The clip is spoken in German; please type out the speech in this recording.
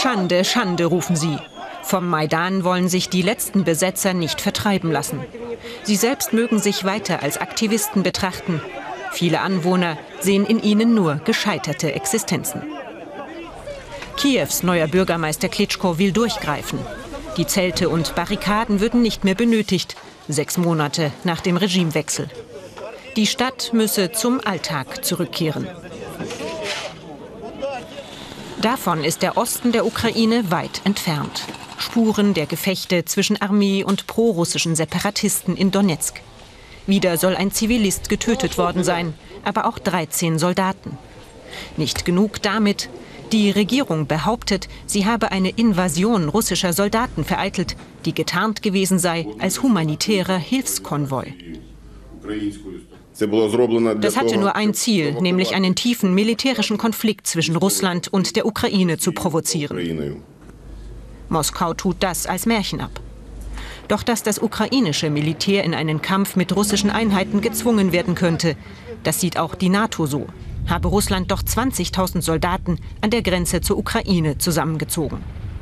Schande, Schande, rufen sie. Vom Maidan wollen sich die letzten Besetzer nicht vertreiben lassen. Sie selbst mögen sich weiter als Aktivisten betrachten. Viele Anwohner sehen in ihnen nur gescheiterte Existenzen. Kiews neuer Bürgermeister Klitschko will durchgreifen. Die Zelte und Barrikaden würden nicht mehr benötigt, 6 Monate nach dem Regimewechsel. Die Stadt müsse zum Alltag zurückkehren. Davon ist der Osten der Ukraine weit entfernt. Spuren der Gefechte zwischen Armee und prorussischen Separatisten in Donezk. Wieder soll ein Zivilist getötet worden sein, aber auch 13 Soldaten. Nicht genug damit. Die Regierung behauptet, sie habe eine Invasion russischer Soldaten vereitelt, die getarnt gewesen sei als humanitärer Hilfskonvoi. Das hatte nur ein Ziel, nämlich einen tiefen militärischen Konflikt zwischen Russland und der Ukraine zu provozieren. Moskau tut das als Märchen ab. Doch dass das ukrainische Militär in einen Kampf mit russischen Einheiten gezwungen werden könnte, das sieht auch die NATO so. Habe Russland doch 20.000 Soldaten an der Grenze zur Ukraine zusammengezogen.